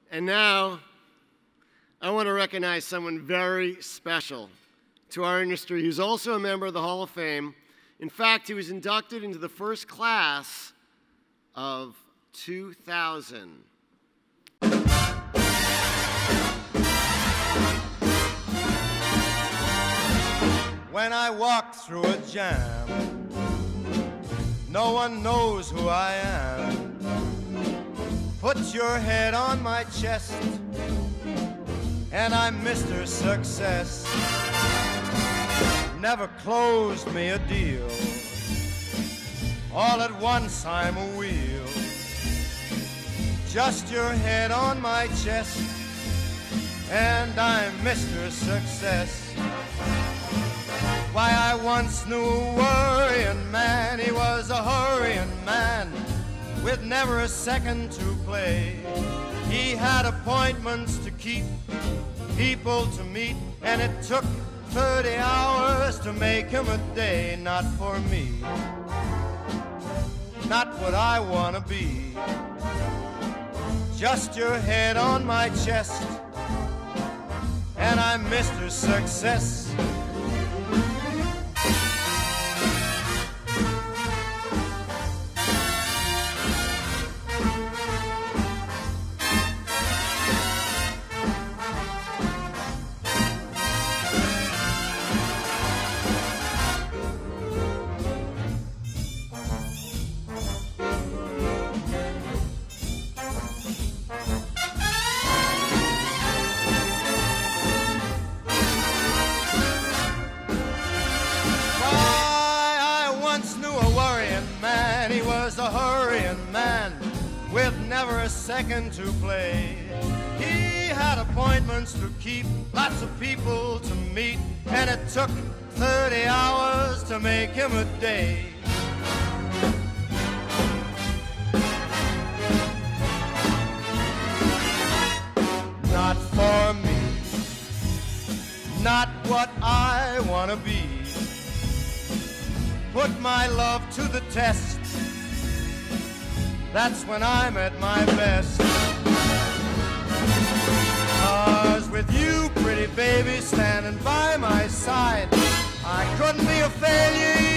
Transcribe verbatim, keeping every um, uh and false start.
And now, I want to recognize someone very special to our industry who's also a member of the Hall of Fame. In fact, he was inducted into the first class of two thousand. When I walk through a jam, no one knows who I am. Put your head on my chest, and I'm Mister Success. Never closed me a deal. All at once I'm a wheel. Just your head on my chest, and I'm Mister Success. Why, I once knew a worrying man. He was a hurrying man with never a second to play. He had appointments to keep, people to meet, and it took thirty hours to make him a day. Not for me, not what I want to be. Just your head on my chest, and I'm Mister Success. Second to play. He had appointments to keep, lots of people to meet, and it took thirty hours to make him a day. Not for me, not what I want to be. Put my love to the test, that's when I'm at my best. 'Cause with you, pretty baby, standing by my side, I couldn't be a failure.